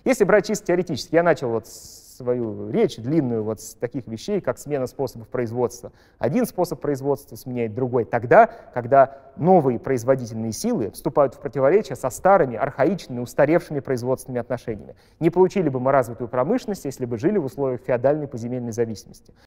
Если брать чисто теоретически, я начал вот свою речь длинную вот с таких вещей, как смена способов производства. Один способ производства сменяет другой тогда, когда новые производительные силы вступают в противоречие со старыми, архаичными, устаревшими производственными отношениями. Не получили бы мы развитую промышленность, если бы жили в условиях феодальной поземельной зависимости.